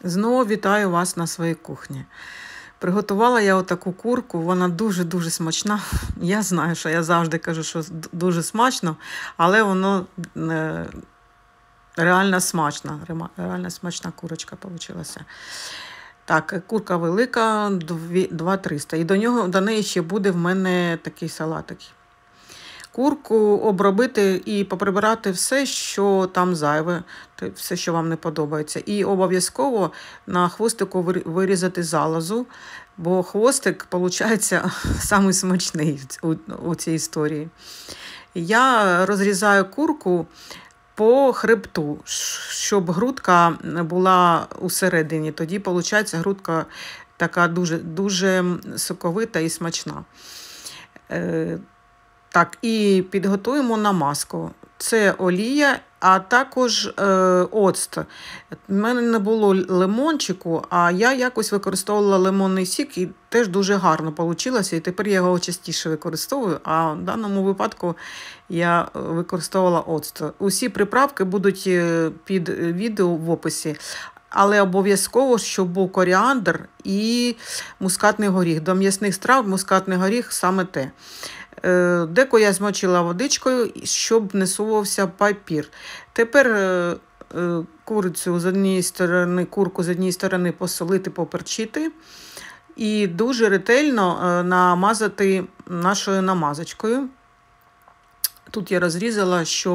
Знову вітаю вас на своїй кухні. Приготувала я отаку курку, вона дуже-дуже смачна. Я знаю, що я завжди кажу, що дуже смачно, але воно реально смачна. Реально смачна курочка вийшла. Так, курка велика, 2-300. І до неї ще буде в мене такий салатик. Курку обробити і поприбирати все, що там зайве, все, що вам не подобається. І обов'язково на хвостику вирізати залозу, бо хвостик, виходить, самий смачний у цій історії. Я розрізаю курку по хребту, щоб грудка була усередині. Тоді, виходить, грудка така дуже соковита і смачна. Так, і підготуємо намазку. Це олія, а також оцт. У мене не було лимончику, а я якось використовувала лимонний сік і теж дуже гарно вийшло. І тепер я його частіше використовую, а в даному випадку я використовувала оцт. Усі приправки будуть під відео в описі. Але обов'язково, щоб був коріандр і мускатний горіх. До м'ясних страв мускатний горіх саме те. Деко я змочила водичкою, щоб не сувався папір. Тепер курку з однієї сторони посолити, поперчити і дуже ретельно намазати нашою намазочкою. Тут я розрізала, щоб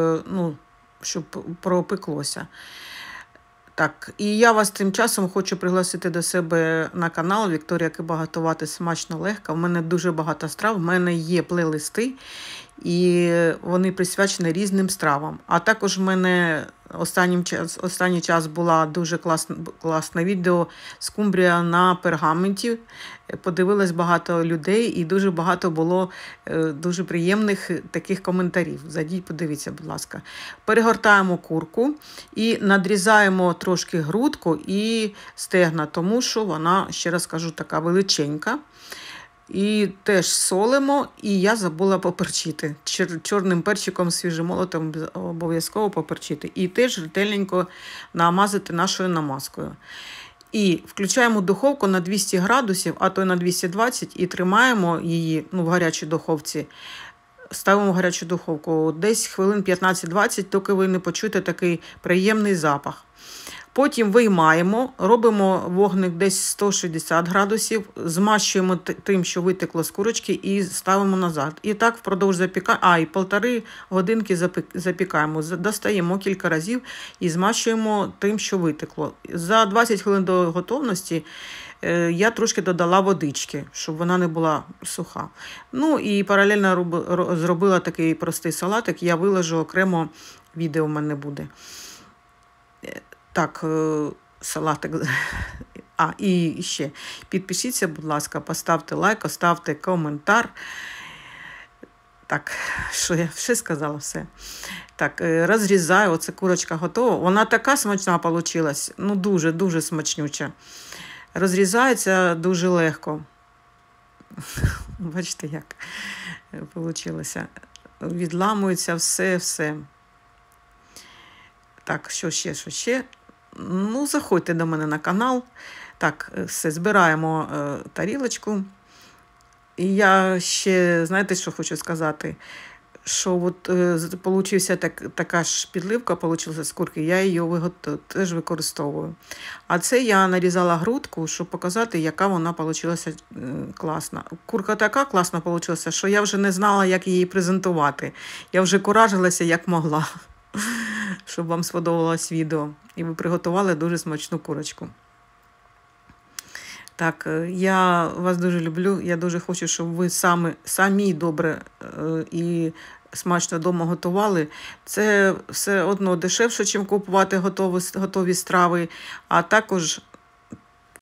пропеклося. Так, і я вас тим часом хочу пригласити до себе на канал Вікторія Киба готувати смачно, легко. В мене дуже багато страв, в мене є плейлисти, і вони присвячені різним стравам. А також в мене останній час була дуже класне відео «Скумбрія на пергаменті». Подивилось багато людей і дуже багато було дуже приємних таких коментарів. Зайдіть, подивіться, будь ласка. Перегортаємо курку і надрізаємо трошки грудку і стегна, тому що вона, ще раз кажу, така величенька. І теж солимо, і я забула поперчити. Чорним перчиком свіжомолотим обов'язково поперчити. І теж ретельненько намазати нашою намазкою. І включаємо духовку на 200 градусів, а то й на 220, і тримаємо її в гарячій духовці. Ставимо в гарячу духовку десь хвилин 15-20, доки ви не почуєте такий приємний запах. Потім виймаємо, робимо вогник десь 160 градусів, змащуємо тим, що витекло з курочки, і ставимо назад. І так впродовж запікаємо, і 1,5 годинки запікаємо. Достаємо кілька разів і змащуємо тим, що витекло. За 20 хвилин до готовності я трошки додала водички, щоб вона не була суха. Ну і паралельно зробила такий простий салатик, я виложу окремо, відео в мене буде. Так, салатик. І ще підпишіться, будь ласка, поставте лайк, поставте коментар. Так, що я ще сказала, все. Так, розрізаю, оце курочка готова. Вона така смачна вийшла, дуже смачнюча. Розрізається дуже легко. Бачите, як вийшло. Відламується все. Так, що ще? Заходьте до мене на канал. Так, все, збираємо тарілочку. І я ще, знаєте, що хочу сказати? Що получився така ж підливка з курки, я її теж використовую. А це я нарізала грудку, щоб показати, яка вона вийшла класна. Курка така класна вийшла, що я вже не знала, як її презентувати. Я вже куражилася, як могла, щоб вам сподобалось відео. І ви приготували дуже смачну курочку. Так, я вас дуже люблю. Я дуже хочу, щоб ви самі добре і смачно вдома готували. Це все одно дешевше, ніж купувати готові страви, а також